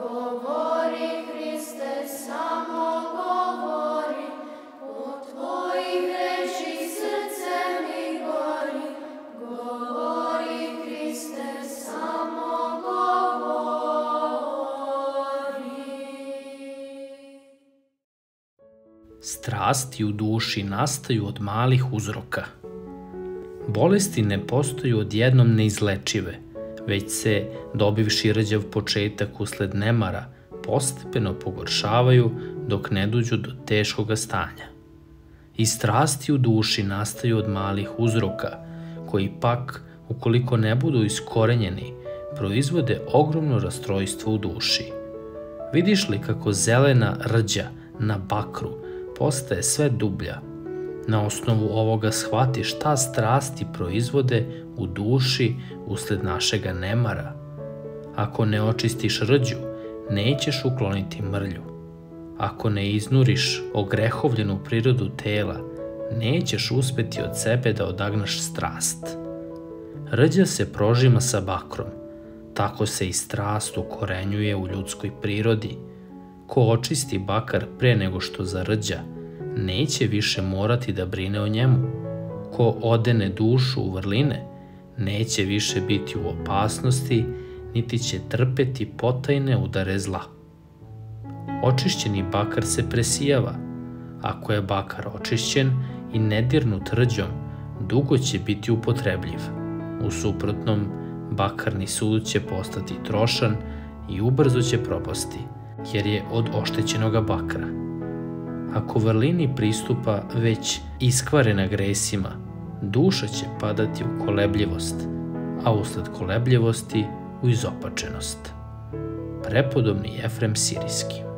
Govori, Hriste, samo govori, od tvojih reči srce mi gori. Govori, Hriste, samo govori. Strasti u duši nastaju od malih uzroka. Bolesti ne postaju odjednom neizlečive, već se, dobivši rđav početak usled nemara, postepeno pogoršavaju dok ne dođu do teškoga stanja. I strasti u duši nastaju od malih uzroka, koji pak, ukoliko ne budu iskorenjeni, proizvode ogromno rastrojstvo u duši. Vidiš li kako zelena rđa na bakru postaje sve dublja? Na osnovu ovoga shvatiš šta strasti proizvode u duši usled našega nemara. Ako ne očistiš rđu, nećeš ukloniti mrlju. Ako ne iznuriš ogrehovljenu prirodu tela, nećeš uspeti od sebe da odagnaš strast. Rđa se prožima sa bakrom, tako se i strast ukorenjuje u ljudskoj prirodi. Ko očisti bakar pre nego što zarđa, neće više morati da brine o njemu. Ko odene dušu u vrline, neće više biti u opasnosti, niti će trpeti potajne udare zla. Očišćeni bakar se presijava. Ako je bakar očišćen i nedirnut rđom, dugo će biti upotrebljiv. U suprotnom, bakarni sud će postati trošan i ubrzo će propasti, jer je od oštećenoga bakra. Ako vrlini pristupa već iskvarena gresima, duša će padati u kolebljivost, a usled kolebljivosti u izopačenost. Prepodobni Jefrem Sirijski.